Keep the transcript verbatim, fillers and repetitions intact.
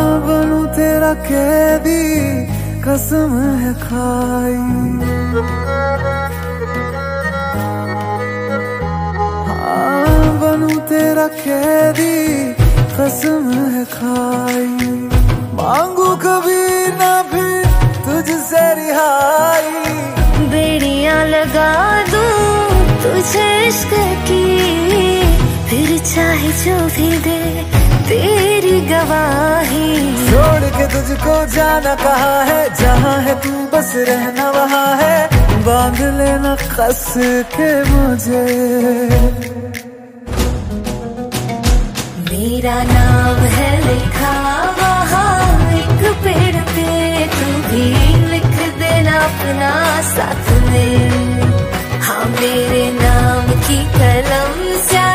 बनूं तेरा कैदी कसम है खाई, हाँ बनूं तेरा कैदी कसम है खाई। मांगू कभी ना फिर तुझसे रिहाई, बेड़ियां लगा दूं तुझे इश्क की, फिर चाहे जो भी दे तेरी गवाही। छोड़ के तुझको जाना कहाँ है, जहाँ है तू बस रहना वहाँ है, बांध लेना कस के मुझे। मेरा नाम है लिखा वहाँ एक पेड़ पे, तू भी लिख देना अपना साथ में। हाँ मेरे नाम की कलम से